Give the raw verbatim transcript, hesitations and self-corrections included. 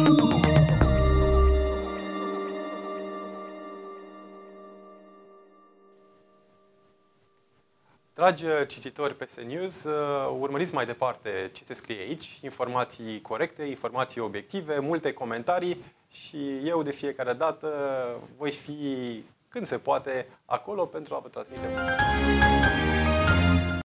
Dragi cititori P S News, urmăriți mai departe ce se scrie aici, informații corecte, informații obiective, multe comentarii și eu de fiecare dată voi fi, când se poate, acolo pentru a vă transmite.